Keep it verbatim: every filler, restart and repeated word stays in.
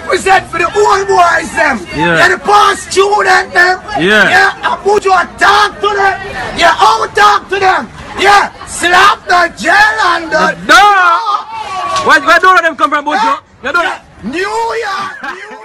represent for the old boys them. Yeah. Yeah, the past student them. Yeah. Yeah, I put you a talk to them. Yeah, out talk to them. Yeah, slap the jail and the door. Where, where do them come from, Bojo? Yeah. New York. New